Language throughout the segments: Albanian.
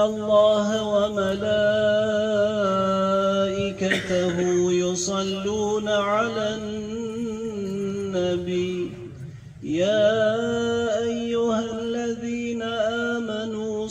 الله وملائكته يصلون على النبي يا أيها الذين آمنوا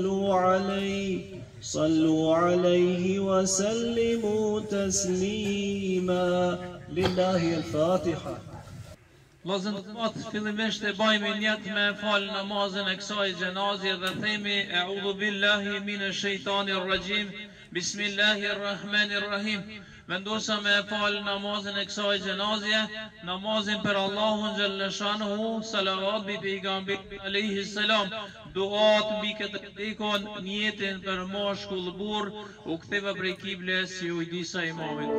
صلوا عليه وسلموا تسليما لله الفاتحة. Vllazën të matë, fillimisht e bajmë njet me falë namazën e kësaj gjenazje dhe themi E'udhu billahi minash shaitanir rajim, Bismillahirrahmanirrahim. Vendosa me falë namazën e kësaj gjenazje, namazin për Allahun Gjellëshanuhu, salavat bi pejgamberit alayhi salam, duat mbi këtë dekon, njetin për mashkull burr, u ktheva prej kibles si u disa imamit.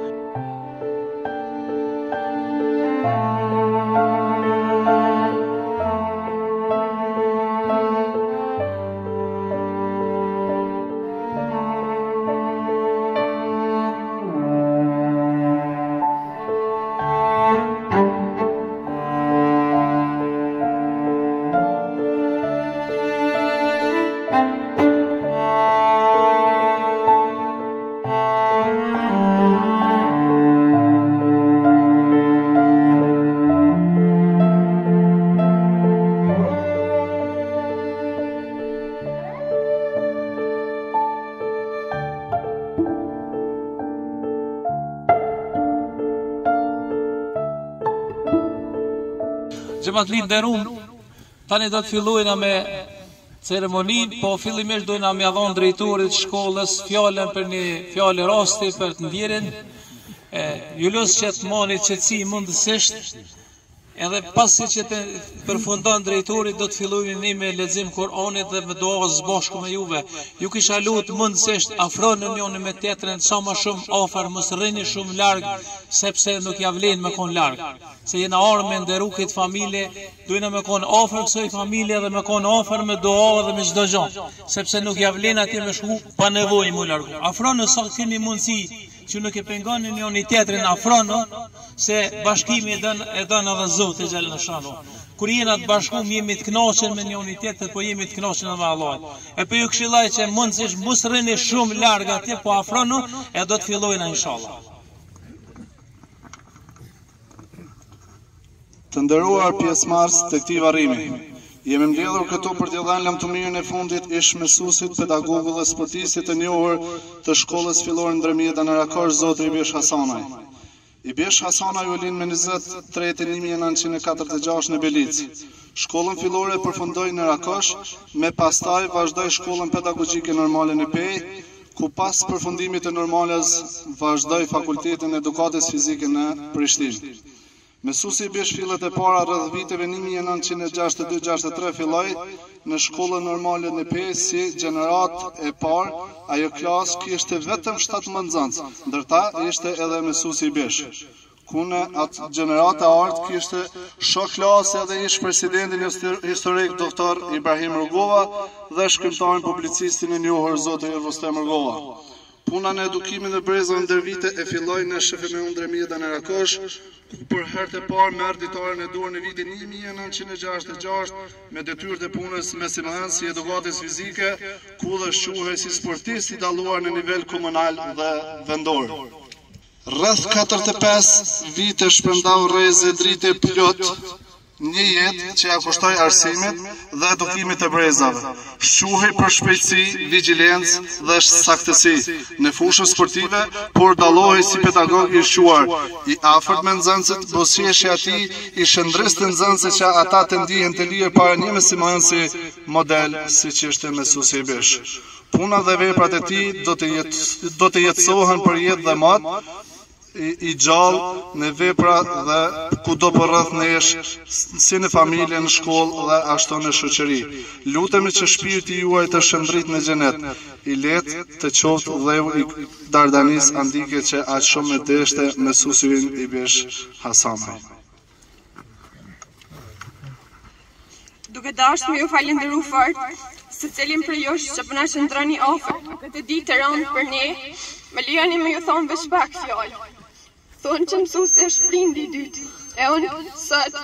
Gjemat linë derum, tani do të fillojna me ceremonin, po fillimisht dojna me adhon drejtorit shkollës fjallën për një fjallë rasti për të ndjerin, ju lësë që të mani qëtësi mundësisht, edhe pasi që të përfundon drejtorit do të fillojnë një me lexim Kur'anit dhe me dua bashkë me juve. Ju kisha lutë mundësisht afroni njëri me tjetrin sa më shumë afër, mos rrini shumë larg, sepse nuk ja vlen me kon larg. Se jena armë me nderu këtë familje, dojna me kon afër kësaj familje dhe me kon afër me dua dhe me çdo gjë, sepse nuk ja vlen atje me shku pa nevojë mu largu. Afroni sa keni mundësi që nuk e pengoni njëri tjetrin, afrono, se bashkimi e don edhe Zoti Gjellëshanuhu. Kur jena të bashkuar jemi të kënaqur me njëri tjetrin, po jemi të kënaqur me Allahun. E po ju këshilloj që mundësisht mos rrini shumë larg atje, po afrono e do të fillojnë inshallah. Të nderuar pjesëmarrës të këtij varrimi, jemi mbledhur këtu për t'ju dhënë lavdëmirin e fundit ish mësuesit, pedagogët dhe sportistit të njohur të shkollës fillore ndërmjetëse në Rakosh, zoti Ibesh Hasanaj. Ibesh Hasanaj u lind me 23/1946 në Belic. Shkollën fillore përfundoi në Rakosh, me pastaj vazhdoi shkollën pedagogjike normale në Pej, ku pas përfundimit të normales vazhdoi fakultetin edukatës fizike në Prishtinë. Mësuesi Ibesh fillet e para rreth viteve 1962-63 filloi në shkollën normale në Pej si gjenerat e parë. Ajo klasë kishte vetëm 17 nxënës, ndërta ishte edhe mësuesi Ibesh. Ku në atë gjenerat e artë kishte shok klasë edhe ish presidentin historik doktor Ibrahim Rugova dhe shkrimtarin publicistin e njohur zoti Rustem Rugova. Puna në edukimin e brezave ndër vite e filloi në SHFM Ndërmjetëse në Rakosh, ku për herë të parë merr ditaren e dorë në vitin 1966 me detyrat e punës me si edukatës fizike, ku dhe quhej si sportist i dalluar në nivel komunal dhe vendor. Rreth 45 vite shpërndau rreze drite plot, një jetë që ja kushtoi arsimit dhe edukimit të brezave. Shquhej për shpejtësi, vigjilencë dhe saktësi në fushën sportive, por dallohej si pedagog i shquar, i afërt me nxënësit, bosjeshi i tij i shëndriste nxënësit që ata të ndihen të lirë para një mësimdhënësi model siç ishte mësuesi Ibesh. Puna dhe veprat e tij do të jetësohen për jetë dhe mat, i gjallë në vepra dhe kudo për rreth nesh, si në familje, në shkollë dhe ashtu në shoqëri. Lutemi që shpirti juaj të shëndrit në xhenet, i letë të qoftë dheu i Dardanis andike që aq shumë e deshte mësuesin Ibesh Hasanaj. Duke dashur ju falenderoj fort secilin prej jush që po na shndroni afër këtë ditë të rëndë për ne, më lejoni me ju thonë veç pak fjalë. Thonë që mësuesi është prindi i dytë, e unë sot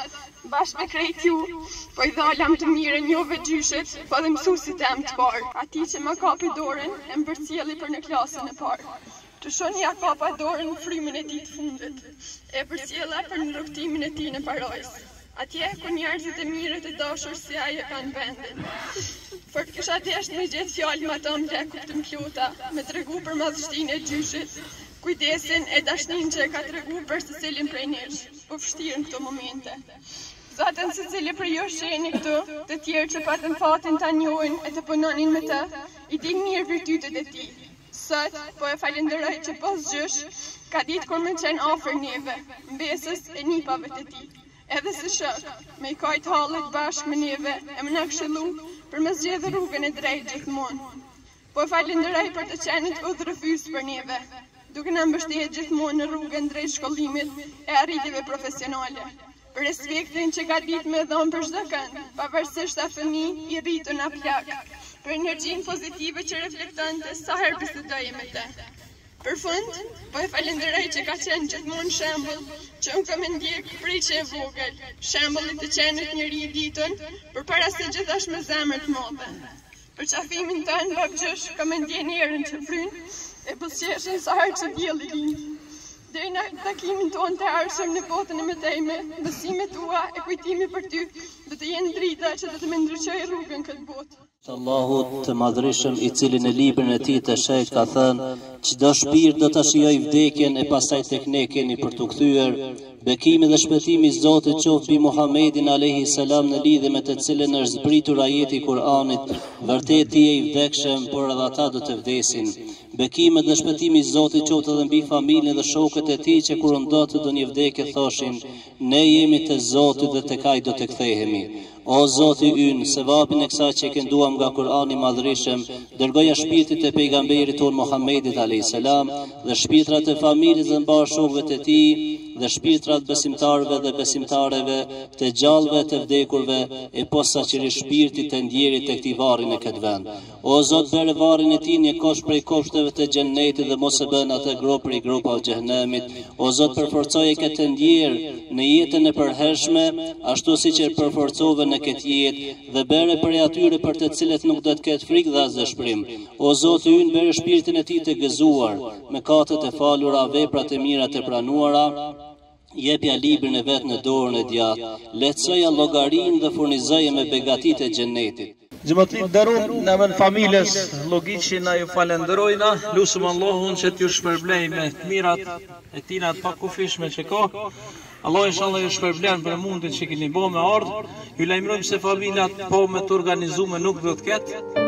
bashkë me krejt ju, po I dhalam të mirën jove gjyshet, po dhe mësuesit e të parë. Ati që më kapi dorën, e më përcjelli për në klasën e parë. Të shoni ja kapa dorën në frymën e tij të fundit, e përcjella për në rrugtimin e tij në parajs. Atje ku njerëzit e mirë të dashur si ai e kanë vendin. Për të kisha desh me gjetë fjalë më të mlek të mplota, me tregu për madhështinë e gjyshit, kujdesin e dashnin që e ka tregu për secilin prej nesh, po vështirë në këto momente. Zaten se cili për ju sheni këtu, të tjerë që patën fatin ta njohin e të punonin me të, I din mirë virtytet e tij. Sot, po e falenderoj që pas gjysh, ka ditë kur më qenë afër neve, mbesës e nipave të tij. Edhe si shok, me I kajt hallet bashkë me neve, e më na këshillu për me zgjedhë rrugën e drejtë gjithmonë. Po e falenderoj për të qenit udhërëfys për neve, duke na mbështetur gjithmonë në rrugën drejt shkollimit e arritjeve profesionale. Për respektin që ka ditë me dhomë për çdo kënd, pavarësisht a fëmijë I rritur na plak, për energjinë pozitive që reflektonte sa herë bisedoj me të. Për fund, po e falenderoj që ka qenë gjithmonë shembull që unë kam ndjek prej që e vogël, shembulli të qenit njëri I ditën, përpara se gjithashtu me zemër të madhe. Për qafimin tënë babgjysh kam ndjen erën që fryn, e buzëqeshin sa herë që dielli lind. Deri në takimin tonë të ardhshëm në botën e mëtejme, besimet tua e kujtimi për ty do të jenë drita që do të më ndryshojë rrugën këtë botë. Allahut të madhrishëm I cili në librin e tij të shenjtë ka thënë, çdo shpirt do ta shijojë vdekjen e pastaj tek ne keni për t'u kthyer. Bekimi dhe shpëtimi I Zotit qoftë mbi Muhamedit alayhi salam në lidhje me të cilën është zbritur ajeti I Kur'anit, vërtet ti je I vdekshëm, por edhe ata do të vdesin. Bekimet dhe shpëtimi I Zotit qoftë edhe mbi familjen dhe shokët e tij që kur ndodh të ndonjë vdekje thoshin, ne jemi te Zoti dhe tek Ai do të kthehemi. O Zoti ynë, sevapin e kësaj që kënduam nga Kur'ani I madhrishëm, dërgoja shpirtit e pejgamberit ton Muhammedit alayhis salam dhe shpirtrat e familjes dhe bashkëshortëve të tij dhe shpirtrat besimtarëve dhe besimtareve, të gjallëve të vdekurve e posaçërisht shpirtit të ndjerit të këtij varri në këtë vend. O Zot, bëre varrin e tij një kosh prej koshteve të xhennetit dhe mos e bën atë grop prej gropave të xhenemit. O Zot, përforcoje këtë ndjer në jetën e përhershme, ashtu siç e përforcove në këtë jetë dhe bëre për atyre për të cilët nuk do të ketë frikë dhe as dëshpërim. O Zoti ynë, bëre shpirtin e tij të gëzuar, mëkatet e falura, veprat e mira të pranuara. Jepja librin e vet në dorën e djathtë, lehtësoja llogarinë dhe furnizoje me begatitë e xhennetit. Gjëmatlit dërum në emër familjes Llogiçi na ju falenderojna, lusim Allahun që t'ju shpërblej me të mirat e tina të pakufishme që ka. Allah inshallah ju shpërblen për mundin që keni bërë me ardh. Ju lajmërojmë se familja po me të organizuar nuk do të ketë.